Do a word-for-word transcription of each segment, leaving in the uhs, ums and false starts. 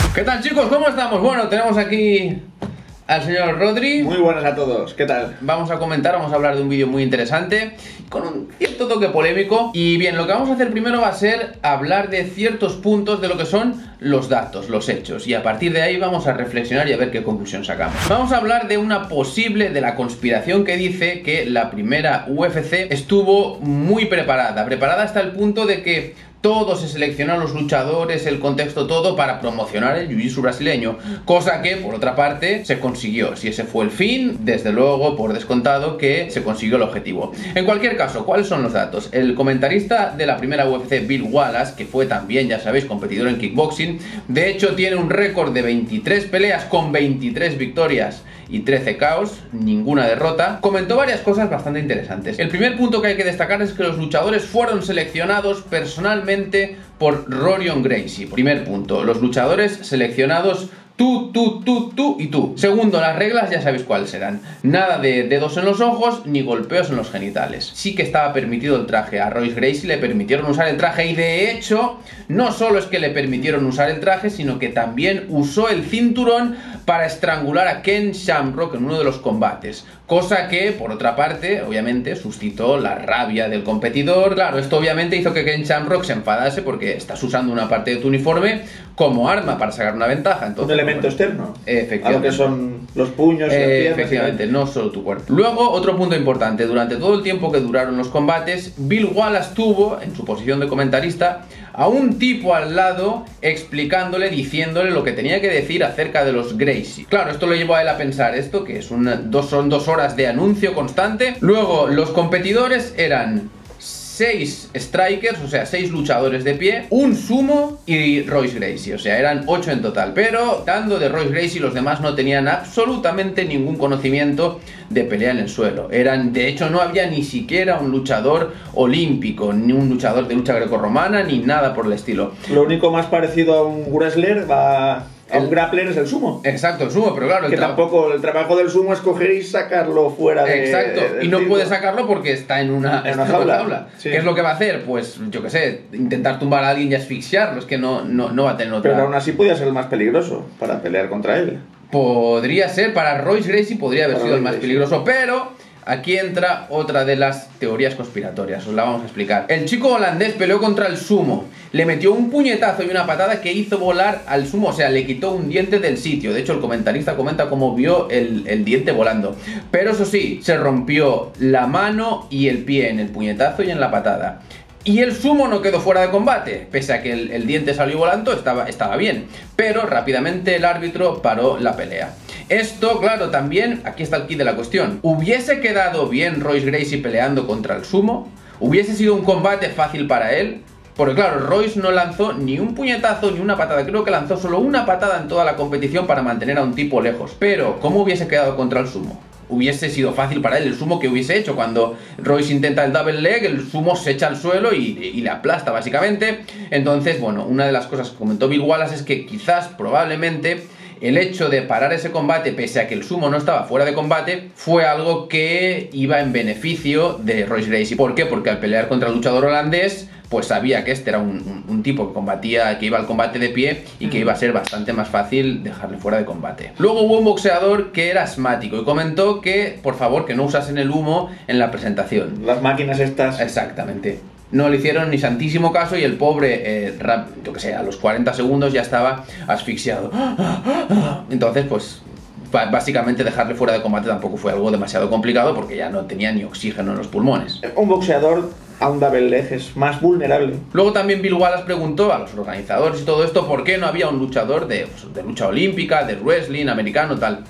¿Qué tal, chicos? ¿Cómo estamos? Bueno, tenemos aquí al señor Rodri. Muy buenas a todos, ¿qué tal? Vamos a comentar, vamos a hablar de un vídeo muy interesante con un cierto toque polémico. Y bien, lo que vamos a hacer primero va a ser hablar de ciertos puntos de lo que son los datos, los hechos, y a partir de ahí vamos a reflexionar y a ver qué conclusión sacamos. Vamos a hablar de una posible, de la conspiración que dice que la primera U F C estuvo muy preparada, preparada hasta el punto de que todo se seleccionó, los luchadores, el contexto, todo para promocionar el jiu-jitsu brasileño, cosa que por otra parte se consiguió. Si ese fue el fin, desde luego por descontado que se consiguió el objetivo. En cualquier caso, ¿cuáles son los datos? El comentarista de la primera U F C, Bill Wallace, que fue también, ya sabéis, competidor en kickboxing, de hecho tiene un récord de veintitrés peleas con veintitrés victorias y trece caos, ninguna derrota, comentó varias cosas bastante interesantes. El primer punto que hay que destacar es que los luchadores fueron seleccionados personalmente por Rorion Gracie. Primer punto, los luchadores seleccionados tú, tú, tú, tú y tú. Segundo, las reglas ya sabéis cuáles serán. Nada de dedos en los ojos ni golpeos en los genitales. Sí que estaba permitido el traje. A Royce Gracie le permitieron usar el traje y de hecho, no solo es que le permitieron usar el traje, sino que también usó el cinturón para estrangular a Ken Shamrock en uno de los combates. Cosa que, por otra parte, obviamente suscitó la rabia del competidor. Claro, esto obviamente hizo que Ken Shamrock se enfadase porque estás usando una parte de tu uniforme como arma para sacar una ventaja. Entonces, un elemento bueno, externo. Efectivamente. A lo que son los puños y las Eh, piernas. efectivamente, no solo tu cuerpo. Luego, otro punto importante. Durante todo el tiempo que duraron los combates, Bill Wallace tuvo, en su posición de comentarista, a un tipo al lado explicándole, diciéndole lo que tenía que decir acerca de los Gracie. Claro, esto lo llevó a él a pensar esto, que es una, dos, son dos horas de anuncio constante. Luego, los competidores eran seis strikers, o sea, seis luchadores de pie, un sumo y Royce Gracie, o sea, eran ocho en total. Pero, dando de Royce Gracie, los demás no tenían absolutamente ningún conocimiento de pelea en el suelo. Eran, de hecho, no había ni siquiera un luchador olímpico, ni un luchador de lucha grecorromana, ni nada por el estilo. Lo único más parecido a un wrestler va... A un grappler es el sumo. Exacto, el sumo, pero claro... Que tampoco, el trabajo del sumo es coger y sacarlo fuera de... Exacto, y no circo. puede sacarlo porque está en una, en una está jaula. En una jaula. Sí. ¿Qué es lo que va a hacer? Pues, yo qué sé, intentar tumbar a alguien y asfixiarlo, es que no, no, no va a tener otra... Pero aún así podía ser el más peligroso para pelear contra él. Podría ser, para Royce Gracie podría haber Para sido el Royce más Gracie. peligroso, pero... Aquí entra otra de las teorías conspiratorias, os la vamos a explicar. El chico holandés peleó contra el sumo, le metió un puñetazo y una patada que hizo volar al sumo, o sea, le quitó un diente del sitio. De hecho, el comentarista comenta cómo vio el, el diente volando. Pero eso sí, se rompió la mano y el pie en el puñetazo y en la patada. Y el sumo no quedó fuera de combate, pese a que el, el diente salió volando, estaba, estaba bien. Pero rápidamente el árbitro paró la pelea. Esto, claro, también, aquí está el kit de la cuestión. ¿Hubiese quedado bien Royce Gracie peleando contra el sumo? ¿Hubiese sido un combate fácil para él? Porque claro, Royce no lanzó ni un puñetazo ni una patada. Creo que lanzó solo una patada en toda la competición para mantener a un tipo lejos. Pero, ¿cómo hubiese quedado contra el sumo? Hubiese sido fácil para él el sumo que hubiese hecho. Cuando Royce intenta el double leg, el sumo se echa al suelo y, y le aplasta básicamente. Entonces, bueno, una de las cosas que comentó Bill Wallace es que quizás, probablemente, el hecho de parar ese combate, pese a que el sumo no estaba fuera de combate, fue algo que iba en beneficio de Royce Gracie. ¿Por qué? Porque al pelear contra el luchador holandés, pues sabía que este era un, un, un tipo que combatía, que iba al combate de pie y que iba a ser bastante más fácil dejarle fuera de combate. Luego hubo un boxeador que era asmático y comentó que, por favor, que no usasen el humo en la presentación. Las máquinas estas... Exactamente. No le hicieron ni santísimo caso y el pobre, eh, rap, yo que sé, a los cuarenta segundos ya estaba asfixiado. Entonces, pues, básicamente dejarle fuera de combate tampoco fue algo demasiado complicado porque ya no tenía ni oxígeno en los pulmones. Un boxeador a un double leg es más vulnerable. Luego también Bill Wallace preguntó a los organizadores y todo esto por qué no había un luchador de, pues, de lucha olímpica, de wrestling, americano, tal.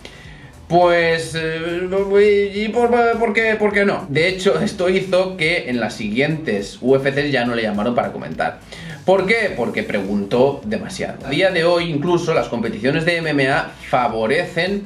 Pues... Eh, ¿Y por, por, qué, por qué no? De hecho, esto hizo que en las siguientes U F Cs ya no le llamaron para comentar. ¿Por qué? Porque preguntó demasiado. A día de hoy, incluso, las competiciones de M M A favorecen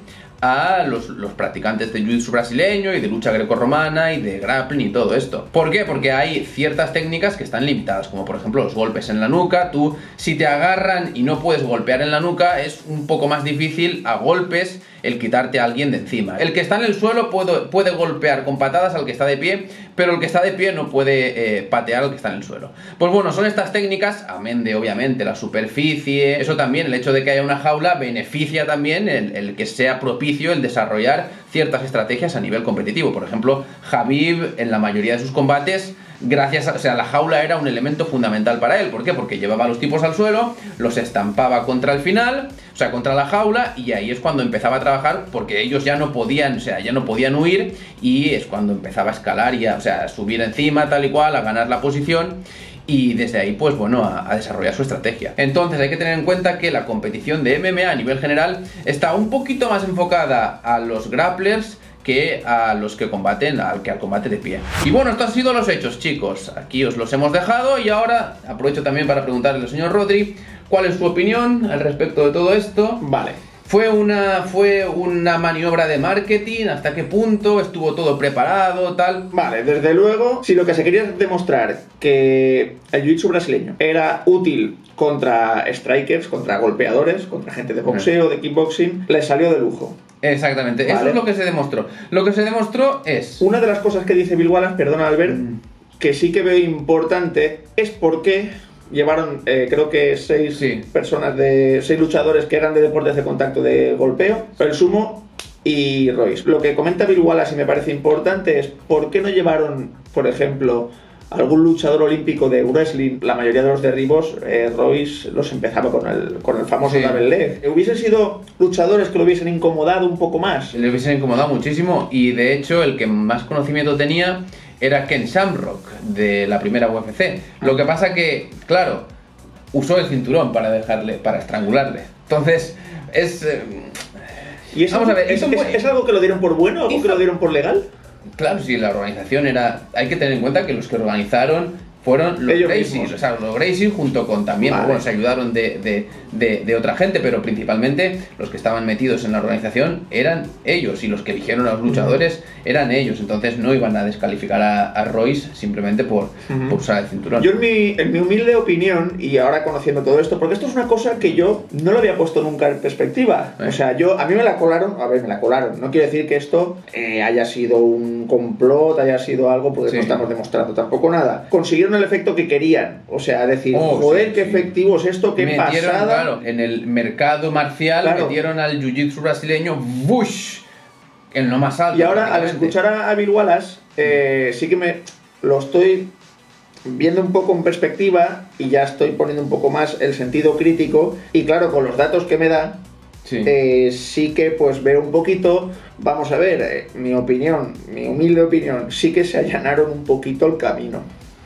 a los, los practicantes de jiu-jitsu brasileño y de lucha grecorromana y de grappling y todo esto. ¿Por qué? Porque hay ciertas técnicas que están limitadas, como por ejemplo los golpes en la nuca. Tú, si te agarran y no puedes golpear en la nuca, es un poco más difícil a golpes el quitarte a alguien de encima. El que está en el suelo puede, puede golpear con patadas al que está de pie, pero el que está de pie no puede eh, patear al que está en el suelo. Pues bueno, son estas técnicas, amén de obviamente la superficie. Eso también, el hecho de que haya una jaula beneficia también el, el que sea propicio el desarrollar ciertas estrategias a nivel competitivo. Por ejemplo, Khabib en la mayoría de sus combates, gracias a, o sea, la jaula era un elemento fundamental para él. ¿Por qué? Porque llevaba a los tipos al suelo, los estampaba contra el final, o sea, contra la jaula, y ahí es cuando empezaba a trabajar, porque ellos ya no podían, o sea, ya no podían huir, y es cuando empezaba a escalar y a, o sea, a subir encima tal y cual, a ganar la posición. Y desde ahí, pues bueno, a, a desarrollar su estrategia. Entonces hay que tener en cuenta que la competición de M M A a nivel general está un poquito más enfocada a los grapplers que a los que combaten, al que al combate de pie. Y bueno, estos han sido los hechos, chicos. Aquí os los hemos dejado y ahora aprovecho también para preguntarle al señor Rodri cuál es su opinión al respecto de todo esto. Vale. ¿Fue una, ¿Fue una maniobra de marketing? ¿Hasta qué punto? ¿Estuvo todo preparado? Tal. Vale, desde luego, si lo que se quería es demostrar que el jiu-jitsu brasileño era útil contra strikers, contra golpeadores, contra gente de boxeo, de kickboxing, le salió de lujo. Exactamente, vale. Eso es lo que se demostró. Lo que se demostró es... Una de las cosas que dice Bill Wallace, perdona Albert, mm. que sí que veo importante, es porque llevaron, eh, creo que seis sí. personas, de seis luchadores que eran de deportes de contacto de golpeo, el sumo y Royce. Lo que comenta Bill Wallace y me parece importante es por qué no llevaron, por ejemplo, algún luchador olímpico de wrestling. La mayoría de los derribos, eh, Royce los empezaba con el, con el famoso sí. double leg. ¿Hubiesen sido luchadores que lo hubiesen incomodado un poco más? Le hubiesen incomodado muchísimo, y de hecho el que más conocimiento tenía era Ken Shamrock, de la primera U F C. Lo que pasa que, claro, usó el cinturón para dejarle, para estrangularle. Entonces, es... Eh, ¿Y eso, vamos a ver, ¿es, es, es, ¿es algo que lo dieron por bueno? ¿Algo que lo dieron por legal? Claro, sí, la organización era... Hay que tener en cuenta que los que organizaron fueron los Gracies, o sea, los Gracies junto con también, vale. bueno, se ayudaron de, de, de, de otra gente, pero principalmente los que estaban metidos en la organización eran ellos, y los que eligieron a los luchadores uh-huh. eran ellos. Entonces no iban a descalificar a, a Royce simplemente por, uh-huh. por usar el cinturón. Yo en mi, en mi humilde opinión, y ahora conociendo todo esto, porque esto es una cosa que yo no lo había puesto nunca en perspectiva, ¿Eh? o sea, yo a mí me la colaron, a ver, me la colaron, no quiere decir que esto eh, haya sido un complot, haya sido algo, porque sí. no estamos demostrando tampoco nada. Consiguieron el efecto que querían, o sea, decir, oh, joder, sí, qué sí. efectivo es esto, qué metieron, pasada. Claro, en el mercado marcial claro. metieron al jiu-jitsu brasileño, ¡bush!, en lo más alto. Y ahora, al escuchar a Bill Wallace, eh, sí que me lo estoy viendo un poco en perspectiva y ya estoy poniendo un poco más el sentido crítico, y claro, con los datos que me da, Sí. Eh, sí que pues veo un poquito, vamos a ver, eh, mi opinión, mi humilde opinión, sí que se allanaron un poquito el camino.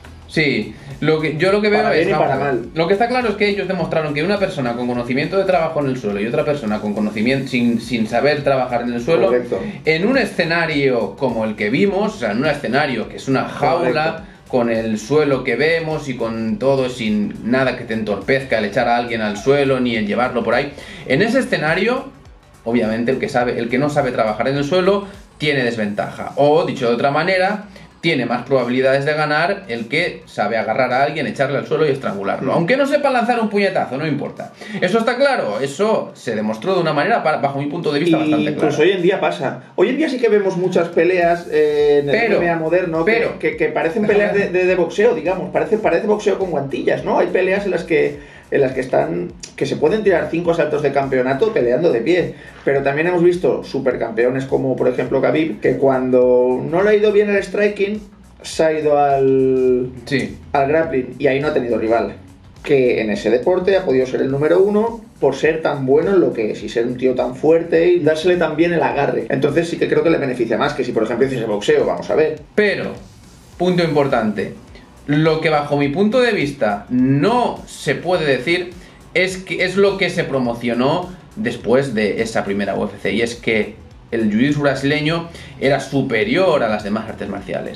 Sí, lo que, yo lo que veo para es... bien y para mal. Lo que está claro es que ellos demostraron que una persona con conocimiento de trabajo en el suelo y otra persona con conocimiento sin, sin saber trabajar en el suelo, Correcto. en un escenario como el que vimos, o sea, en un escenario que es una jaula... Correcto. Con el suelo que vemos y con todo, sin nada que te entorpezca el echar a alguien al suelo ni el llevarlo por ahí. En ese escenario, obviamente el que sabe, el que no sabe trabajar en el suelo tiene desventaja. O, dicho de otra manera, tiene más probabilidades de ganar el que sabe agarrar a alguien, echarle al suelo y estrangularlo. Aunque no sepa lanzar un puñetazo, no importa. Eso está claro, eso se demostró de una manera, bajo mi punto de vista, y bastante clara. Pues hoy en día pasa. Hoy en día sí que vemos muchas peleas eh, en el pero, M M A moderno pero, que, que, que parecen peleas de, de, de boxeo, digamos. Parece, parece boxeo con guantillas, ¿no? Hay peleas en las que... en las que están, que se pueden tirar cinco saltos de campeonato peleando de pie, pero también hemos visto supercampeones como por ejemplo Khabib, que cuando no le ha ido bien el striking se ha ido al, sí. al grappling y ahí no ha tenido rival, que en ese deporte ha podido ser el número uno por ser tan bueno en lo que es y ser un tío tan fuerte y dársele tan bien el agarre. Entonces sí que creo que le beneficia más que si por ejemplo hiciese boxeo, vamos a ver. Pero, punto importante, lo que bajo mi punto de vista no se puede decir es que es lo que se promocionó después de esa primera U F C, y es que el jiu-jitsu brasileño era superior a las demás artes marciales.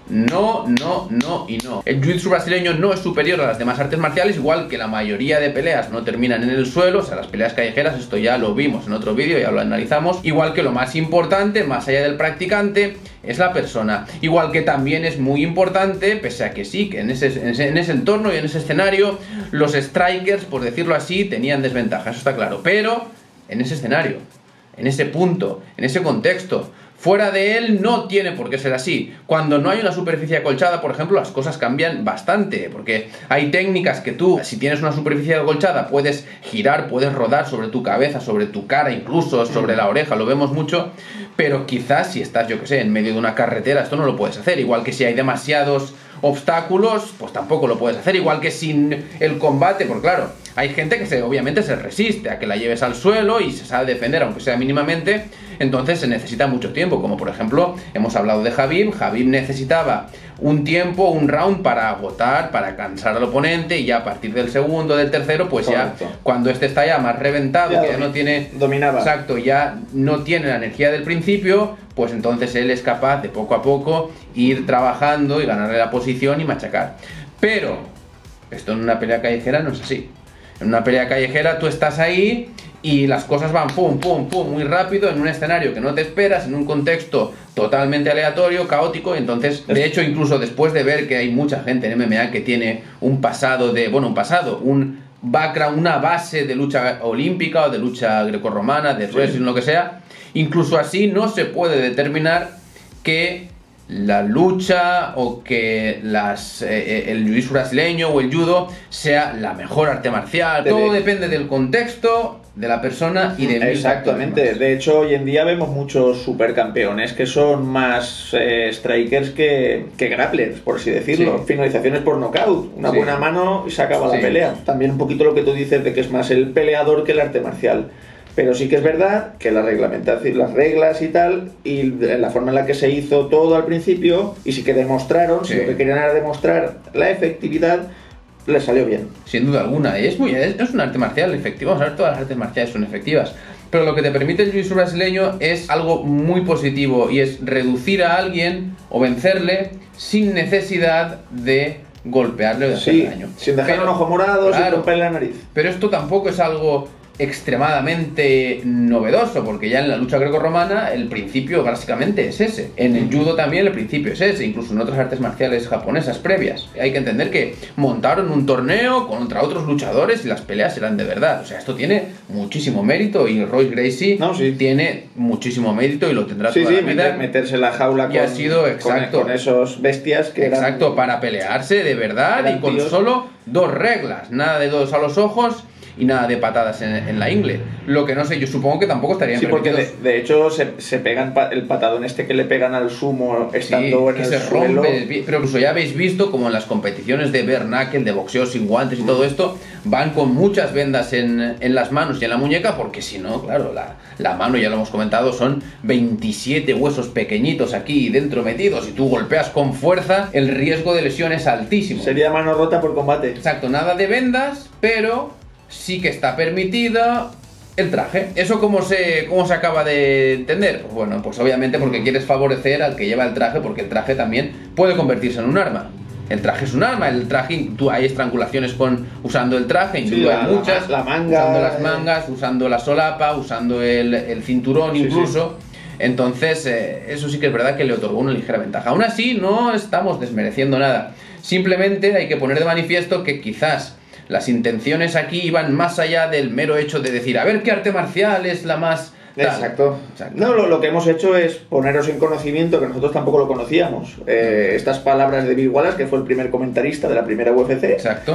No, no, no y no. El jiu-jitsu brasileño no es superior a las demás artes marciales, igual que la mayoría de peleas no terminan en el suelo, o sea, las peleas callejeras, esto ya lo vimos en otro vídeo, ya lo analizamos. Igual que lo más importante, más allá del practicante, es la persona. Igual que también es muy importante, pese a que sí, que en ese, en ese, en ese entorno y en ese escenario, los strikers, por decirlo así, tenían desventaja, eso está claro. Pero en ese escenario, en ese punto, en ese contexto, fuera de él no tiene por qué ser así. Cuando no hay una superficie acolchada, por ejemplo, las cosas cambian bastante, porque hay técnicas que tú, si tienes una superficie acolchada, puedes girar, puedes rodar sobre tu cabeza, sobre tu cara, incluso sobre la oreja, lo vemos mucho, pero quizás si estás, yo que sé, en medio de una carretera, esto no lo puedes hacer, igual que si hay demasiados obstáculos, pues tampoco lo puedes hacer, igual que sin el combate, porque claro, hay gente que se, obviamente se resiste a que la lleves al suelo y se sabe defender, aunque sea mínimamente, entonces se necesita mucho tiempo, como por ejemplo, hemos hablado de Khabib, Khabib necesitaba un tiempo, un round para agotar, para cansar al oponente, y ya a partir del segundo, del tercero, pues Correcto. ya, cuando este está ya más reventado, ya que ya no tiene... Dominaba. Exacto, ya no tiene la energía del principio, pues entonces él es capaz de poco a poco ir trabajando y ganarle la posición y machacar. Pero esto en una pelea callejera no es así. En una pelea callejera tú estás ahí y las cosas van pum, pum, pum, muy rápido, en un escenario que no te esperas, en un contexto totalmente aleatorio, caótico, y entonces, de hecho, incluso después de ver que hay mucha gente en M M A que tiene un pasado de, bueno, un pasado, un background, una base de lucha olímpica o de lucha grecorromana, de wrestling, sí. lo que sea, incluso así no se puede determinar que la lucha o que las, eh, el jiu-jitsu brasileño o el judo sea la mejor arte marcial. Todo depende del contexto, de la persona y de... Exactamente. De hecho, hoy en día vemos muchos supercampeones que son más eh, strikers que, que grapplers, por así decirlo. Sí. Finalizaciones por knockout. Una sí. buena mano y se acaba sí. la pelea. También un poquito lo que tú dices de que es más el peleador que el arte marcial. Pero sí que es verdad que la reglamentación, las reglas y tal, y la forma en la que se hizo todo al principio, y sí que demostraron, sí. si lo que querían era demostrar la efectividad, les salió bien. Sin duda alguna, es, muy, es, es un arte marcial efectivo, vamos a ver, todas las artes marciales son efectivas, pero lo que te permite el jiu-jitsu brasileño es algo muy positivo, y es reducir a alguien o vencerle sin necesidad de golpearle o de hacerle sí, daño. Sin dejar pero, un ojo morado, claro, sin romperle la nariz. Pero esto tampoco es algo extremadamente novedoso, porque ya en la lucha grecorromana el principio básicamente es ese. En el judo también el principio es ese, incluso en otras artes marciales japonesas previas. Hay que entender que montaron un torneo contra otros luchadores y las peleas eran de verdad. O sea, esto tiene muchísimo mérito, y Royce Gracie no, sí. tiene muchísimo mérito y lo tendrá sí, toda sí, la vida. Meter, meterse en la jaula y con, ha sido, exacto, con, con esos bestias que exacto, eran, para pelearse de verdad y con tíos. Solo dos reglas, nada de dos a los ojos y nada de patadas en, en la ingle. Lo que no sé, yo supongo que tampoco estarían sí, porque permitidos. de, de hecho se, se pegan pa, el patadón este que le pegan al sumo estando sí, en que el se suelo. Rompe, pero incluso ya habéis visto como en las competiciones de bare knuckle, de boxeo sin guantes y mm. todo esto, van con muchas vendas en, en las manos y en la muñeca, porque si no, claro, la, la mano, ya lo hemos comentado, son veintisiete huesos pequeñitos aquí dentro metidos, y tú golpeas con fuerza, el riesgo de lesión es altísimo. Sería mano rota por combate. Exacto, nada de vendas, pero sí que está permitida el traje. ¿Eso cómo se, cómo se acaba de entender? Pues bueno, pues obviamente porque quieres favorecer al que lleva el traje, porque el traje también puede convertirse en un arma. El traje es un arma, el traje, tú, hay estrangulaciones con, usando el traje, sí, la, hay muchas, la, la manga, usando las mangas, usando la solapa, usando el, el cinturón sí, incluso. Sí. Entonces, eh, eso sí que es verdad que le otorgó una ligera ventaja. Aún así, no estamos desmereciendo nada. Simplemente hay que poner de manifiesto que quizás las intenciones aquí iban más allá del mero hecho de decir, a ver qué arte marcial es la más... Exacto. Exacto. No, lo, lo que hemos hecho es poneros en conocimiento, que nosotros tampoco lo conocíamos. Eh, estas palabras de Bill Wallace, que fue el primer comentarista de la primera U F C. Exacto.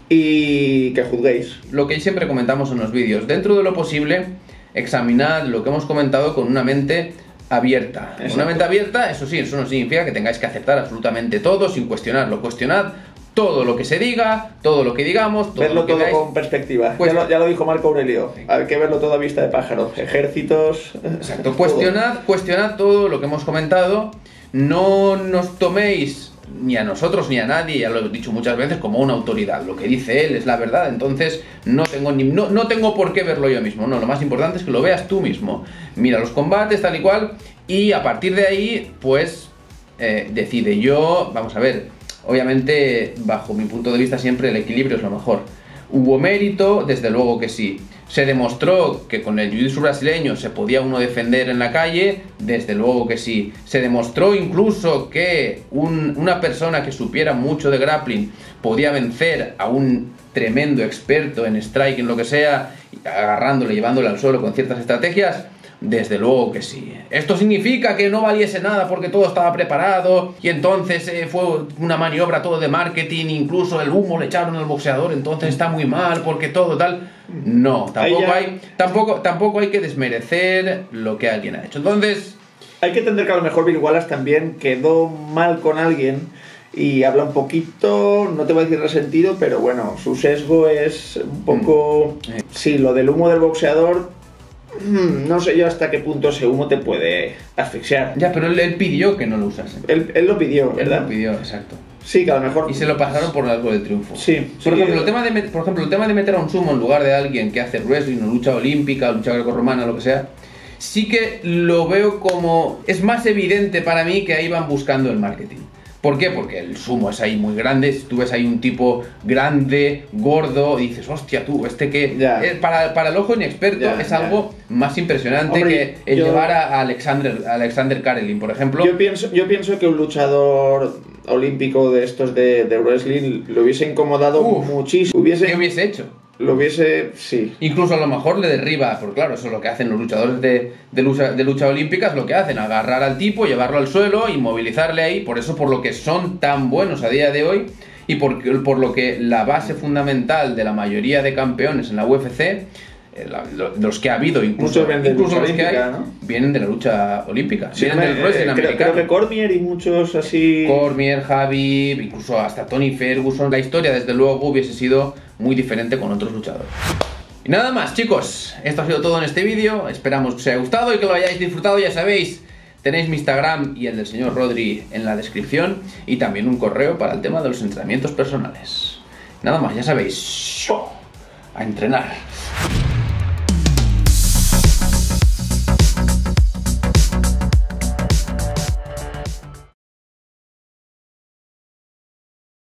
Y que juzguéis. Lo que siempre comentamos en los vídeos. Dentro de lo posible, examinad lo que hemos comentado con una mente abierta. Exacto. Una mente abierta, eso sí, eso no significa que tengáis que aceptar absolutamente todo sin cuestionarlo. Cuestionad todo lo que se diga, todo lo que digamos, todo verlo lo que todo veáis. Con perspectiva. Pues, ya, lo, ya lo dijo Marco Aurelio. Hay que verlo todo a vista de pájaro. Ejércitos. Exacto. Cuestionad, cuestionad todo lo que hemos comentado. No nos toméis ni a nosotros ni a nadie, ya lo he dicho muchas veces, como una autoridad. Lo que dice él es la verdad, entonces no tengo ni no, no tengo por qué verlo yo mismo. No, lo más importante es que lo veas tú mismo. Mira los combates tal y cual, y a partir de ahí, pues eh, decide. Yo, vamos a ver, obviamente, bajo mi punto de vista siempre el equilibrio es lo mejor. ¿Hubo mérito? Desde luego que sí. ¿Se demostró que con el jiu-jitsu brasileño se podía uno defender en la calle? Desde luego que sí. ¿Se demostró incluso que un, una persona que supiera mucho de grappling podía vencer a un tremendo experto en strike, en lo que sea, agarrándole, llevándole al suelo con ciertas estrategias? Desde luego que sí. ¿Esto significa que no valiese nada porque todo estaba preparado y entonces eh, fue una maniobra todo de marketing, incluso el humo le echaron al boxeador, entonces está muy mal porque todo tal? No, tampoco ya... hay tampoco, tampoco hay que desmerecer lo que alguien ha hecho. Entonces... hay que entender que a lo mejor Bill Wallace también quedó mal con alguien y habla un poquito, no te voy a decir resentido, pero bueno, su sesgo es un poco... Mm. Sí, lo del humo del boxeador... no sé yo hasta qué punto ese humo te puede asfixiar. Ya, pero él, él pidió que no lo usase. Él, él lo pidió, ¿verdad? Él lo pidió, exacto. Sí, que a lo mejor... y se lo pasaron por algo de triunfo. Sí. Por, sí. ejemplo, el tema de, por ejemplo, el tema de meter a un sumo en lugar de alguien que hace wrestling o lucha olímpica, lucha grecorromana, lo que sea, sí que lo veo como... es más evidente para mí que ahí van buscando el marketing. ¿Por qué? Porque el sumo es ahí muy grande. Si tú ves ahí un tipo grande, gordo, y dices, hostia, tú, este que... Ya. Eh, para, para el ojo inexperto Ya, es ya. algo más impresionante. Hombre, que el yo, llevar a Alexander, a Alexander Karelin, por ejemplo. Yo pienso, yo pienso que un luchador olímpico de estos de, de wrestling lo hubiese incomodado Uf, muchísimo. Hubiese, ¿Qué hubiese hecho? Lo hubiese... sí. Incluso a lo mejor le derriba, porque claro, eso es lo que hacen los luchadores de, de, lucha, de lucha olímpica, es lo que hacen, agarrar al tipo, llevarlo al suelo, inmovilizarle ahí, por eso por lo que son tan buenos a día de hoy, y por, por lo que la base fundamental de la mayoría de campeones en la U F C, eh, la, los que ha habido, incluso, de incluso los olímpica, que hay, ¿no? vienen de la lucha olímpica, Sí, vienen me, del wrestling eh, americano. Creo, creo que Cormier y muchos así... Cormier, Khabib, incluso hasta Tony Ferguson. La historia, desde luego, hubiese sido muy diferente con otros luchadores. Y nada más, chicos, esto ha sido todo en este vídeo. Esperamos que os haya gustado y que lo hayáis disfrutado. Ya sabéis, tenéis mi Instagram y el del señor Rodri en la descripción, y también un correo para el tema de los entrenamientos personales. Nada más, ya sabéis, a entrenar.